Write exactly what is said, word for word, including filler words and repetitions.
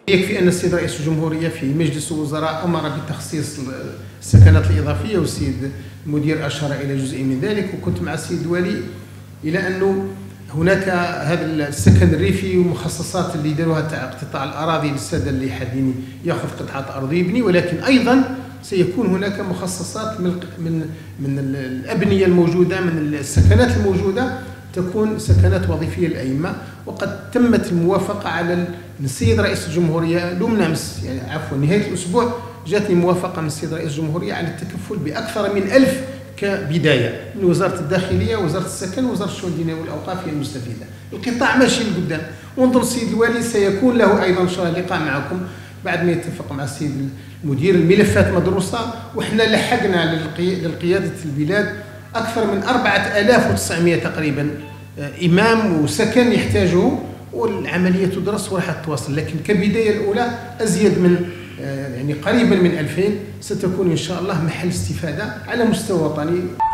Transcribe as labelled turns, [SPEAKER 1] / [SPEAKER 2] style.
[SPEAKER 1] يكفي أن السيد رئيس الجمهورية في مجلس الوزراء أمر بتخصيص السكنات الإضافية، والسيد المدير أشار إلى جزء من ذلك، وكنت مع السيد الوالي إلى أنه هناك هذا السكن الريفي ومخصصات اللي داروها تاع اقتطاع الأراضي للسادة اللي حابين ياخذ قطعة أرض يبني، ولكن أيضا سيكون هناك مخصصات من من من الأبنية الموجودة، من السكنات الموجودة تكون سكنات وظيفية للأئمة. وقد تمت الموافقة على السيد رئيس الجمهورية لوم أمس، يعني عفوا نهاية الأسبوع جاتني موافقة من السيد رئيس الجمهورية على التكفل بأكثر من ألف كبداية من وزارة الداخلية، وزارة السكن، وزارة الشؤون الدينية والأوقاف هي المستفيدة. القطاع ماشي لقدام، ونظن السيد الوالي سيكون له أيضا إن شاء الله لقاء معكم بعد ما يتفق مع السيد المدير. الملفات مدروسة، وإحنا لحقنا للقيادة البلاد أكثر من أربعة آلاف وتسعمائة تقريبا إمام وسكن يحتاجه، والعملية تدرس وراح تواصل، لكن كبداية الأولى أزيد من يعني قريبا من ألفين ستكون إن شاء الله محل استفادة على مستوى وطني.